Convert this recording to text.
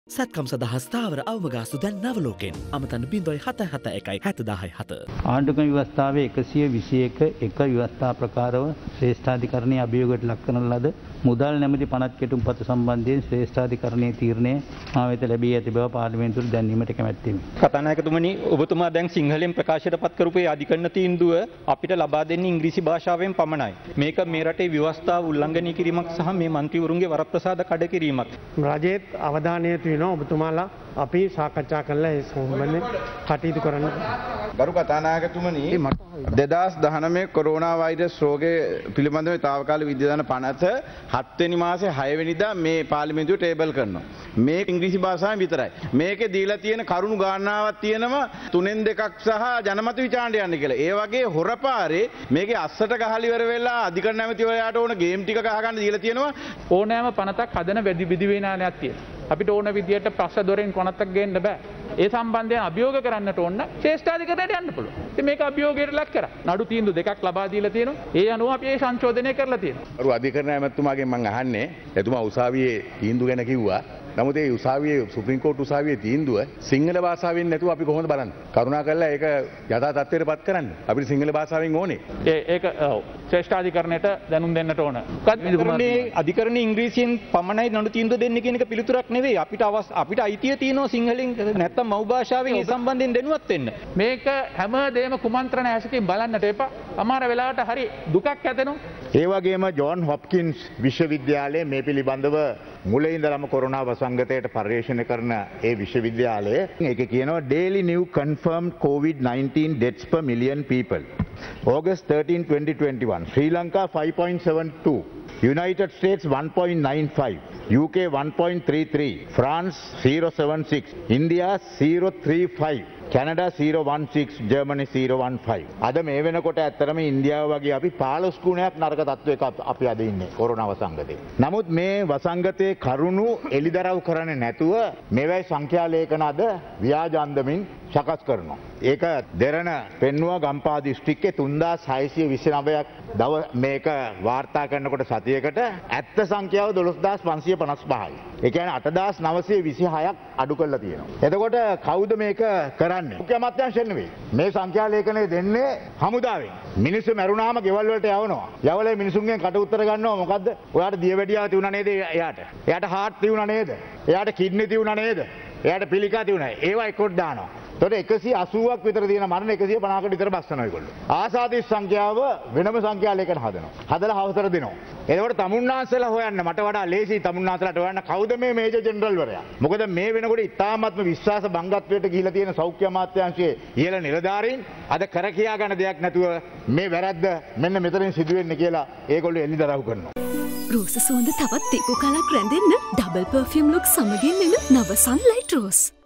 සත්කම් සඳහා ස්ථාවර අවමගාස්තු දැන් නවලෝකෙන් අමතන්න 0.771 ආණ්ඩුක්‍රම ව්‍යවස්ථාවේ 121 එක ව්‍යවස්ථා ප්‍රකාරව ශ්‍රේෂ්ඨාධිකරණයේ අභියෝගයට ලක් කරන ලද මුදල් නැමැති පනත් කෙටුම්පත සම්බන්ධයෙන් ශ්‍රේෂ්ඨාධිකරණයේ තීරණය මා වෙත ලැබී ඇති බව පාර්ලිමේන්තුවට දැන්වීමට කැමැත්තෙමි. කතානායකතුමනි, ඔබතුමා දැන් සිංහලෙන් ප්‍රකාශයට පත් කරපු ඒ අධිකරණ තීන්දුව අපිට ලබා දෙන්නේ ඉංග්‍රීසි භාෂාවෙන් පමණයි. මේක මේ රටේ ව්‍යවස්ථාව උල්ලංඝනය කිරීමක් සහ මේ මන්ත්‍රීවරුන්ගේ වරප්‍රසාද කඩ කිරීමක්. රජයේත් අවධානය තියෙනවා ඔබතුමාලා අපි සාකච්ඡා කරලා ඒ සම්බන්ධයෙන් කටයුතු කරන්න. ගරු කතානායකතුමනි, 2019 කොරෝනා වෛරස් රෝගය පිළිබඳව තාවකාලික විද්‍යාදාන පනත 7 වෙනි මාසේ 6 වෙනිදා මේ පාර්ලිමේන්තුවේ ටේබල් කරනවා. මේක ඉංග්‍රීසි භාෂාවෙන් විතරයි. මේකේ දීලා තියෙන කරුණු ගාණාවක් තියෙනවා 3න් 2ක් සහ ජනමත විචාරණය යන්න කියලා. ඒ වගේ හොරපාරේ මේකේ අස්සට ගහලා ඉවර වෙලා අධිකරණ නැමැතිවරයාට ඕන ගේම් ටික ගහ ගන්න දීලා තියෙනවා. ඕනෑම පනතක් හදන විධි විනාලයක් තියෙනවා. අපිට ඕන විදියට ප්‍රශ්න දොරෙන් කොනත්තක් ගේන්න බෑ. ඒ සම්බන්ධයෙන් අභියෝග කරන්නට ඕන ශ්‍රේෂ්ඨාධිකරණයට යන්න පුළුවන්. ඉතින් මේක අභියෝගයට ලක් කරා. නඩු තීන්දුව දෙකක් ලබා දීලා තියෙනවා. ඒ අනුව අපි ඒ සංශෝධනය කරලා තියෙනවා. අර අධිකරණ ඇමතුමාගෙන් මම අහන්නේ, එතුමා උසාවියේ තීන්දුව ගැන කිව්වා. නමුත් ඒ උසාවියේ සුප්‍රීම කෝට් උසාවියේ තීන්දුව සිංහල භාෂාවෙන් නැතුව අපි කොහොමද බලන්නේ? කරුණාකරලා ඒක යථා තත්ත්වයට පත් කරන්න. අපිට සිංහල භාෂාවෙන් ඕනේ. ඒක ශ්‍රේෂ්ඨාධිකරණයට දැනුම් දෙන්නට ඕන. මේ අධිකරණයේ ඉංග්‍රීසියෙන් පමණයි නඩු තීන්දුව දෙන්නේ කියන එක පිළිතුරක් නෙවෙයි. අපිට අයිතිය තියෙනවා සිංහලෙන් නැත්තම් මව් භාෂාවෙන් ඒ සම්බන්ධයෙන් දැනුවත් වෙන්න. මේක හැමදේම කුමන්ත්‍රණ ඇසකින් බලන්නට එපා. අමාර වෙලාවට හරි දුකක් ඇතෙනවා. ඒ වගේම ජෝන් හොප්කින්ස් විශ්වවිද්‍යාලයේ මේ පිළිබඳව මුලින් ඉඳලම කොරෝනා වසංගතයට පර්යේෂණ කරන ඒ විශ්වවිද්‍යාලය ඒකේ කියනවා daily new confirmed COVID-19 deaths per million people. August 13, 2021. Sri Lanka 5.72. United States 1.95. UK 1.33. France 0.76. India 0.35. Canada 0.16, Germany 0.15. අද මේ වෙනකොට ඇත්තටම ඉන්දියාව වගේ අපි 15 ගුණයක් නරක තත්වයක අපි අද ඉන්නේ කොරෝනා වසංගතේ. නමුත් මේ වසංගතේ කරුණු එලිදරව් කරන්නේ නැතුව මේවයි සංඛ්‍යා ලේඛන අද ව්‍යාජ අන්දමින් සකස් කරනවා. ඒක දෙරණ පෙන්නුවා ගම්පහ දිස්ත්‍රික්කේ 3629ක් මේක වාර්තා කරනකොට සතියකට ඇත්ත සංඛ්‍යාව 12555යි. ඒ කියන්නේ 8926ක් අඩු කරලා තියෙනවා. එතකොට කවුද මේක කරන්නේ? මුඛ්‍ය අමාත්‍යාංශයෙන් නෙවෙයි. මේ සංඛ්‍යා ලේඛනය දෙන්නේ හමුදාවෙන්. මිනිස්සු මැරුණාම ගෙවල් වලට යවනවා. යවලේ මිනිසුන්ගෙන් කට උත්තර ගන්නවා. මොකද්ද? ඔයාට දියවැඩියාව තියුණා නේද එයාට? එයාට හાર્ට් තියුණා නේද? එයාට කිඩ්නි තියුණා නේද? එයාට පිළිකා තියුණා. ඒවා එක්කොට දානවා. එතකොට 180ක් විතර තියෙන මරණ 150කට විතර බස්සනවා ඒගොල්ලෝ. ආසාදිස් සංඛ්‍යාව වෙනම සංඛ්‍යා ලේඛන හදනවා. හදලා හවසට දෙනවා. එතකොට තමුන්නාන්සලා හොයන්න මට වඩා ලේසි තමුන්නාන්සලාට හොයන්න කවුද මේ මේජර් ජෙනරල් වරයා. මොකද මේ වෙනකොට ඉතාමත්ම විශ්වාස භංගත්වයට ගිහිලා තියෙන සෞඛ්‍ය අමාත්‍යාංශයේ ඉහළ නිලධාරීන් අද කර කියා ගන්න දෙයක් නැතුව මේ වැරද්ද මෙන්න මෙතනින් සිදු වෙන්නේ කියලා ඒගොල්ලෝ එළිදරව් කරනවා. රෝස සුවඳ තවත් ටිකු කලක් රැඳෙන්න ඩබල් පර්ෆියුම් ලුක් සමගින් එන නව සන්ලයිට් රෝස්.